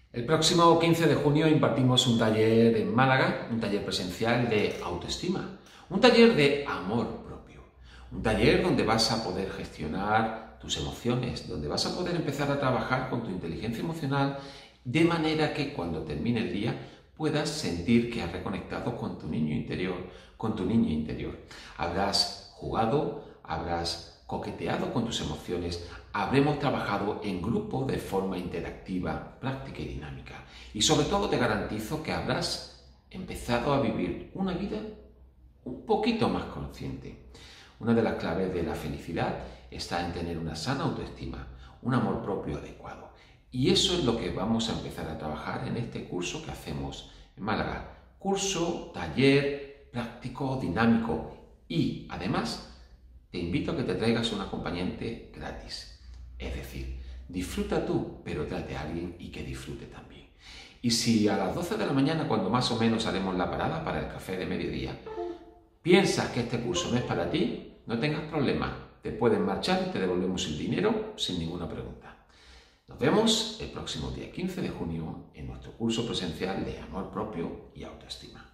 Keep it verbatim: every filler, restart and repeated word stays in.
El próximo quince de junio impartimos un taller en Málaga, un taller presencial de autoestima, un taller de amor propio, un taller donde vas a poder gestionar tus emociones, donde vas a poder empezar a trabajar con tu inteligencia emocional de manera que cuando termine el día puedas sentir que has reconectado con tu niño interior, con tu niña interior. Habrás jugado, habrás coqueteado con tus emociones, habremos trabajado en grupo de forma interactiva, práctica y dinámica. Y sobre todo te garantizo que habrás empezado a vivir una vida un poquito más consciente. Una de las claves de la felicidad está en tener una sana autoestima, un amor propio adecuado. Y eso es lo que vamos a empezar a trabajar en este curso que hacemos en Málaga. Curso, taller, práctico, dinámico y además te invito a que te traigas un acompañante gratis. Es decir, disfruta tú, pero trate a alguien y que disfrute también. Y si a las doce de la mañana, cuando más o menos haremos la parada para el café de mediodía, piensas que este curso no es para ti, no tengas problemas. Te puedes marchar y te devolvemos el dinero sin ninguna pregunta. Nos vemos el próximo día quince de junio en nuestro curso presencial de amor propio y autoestima.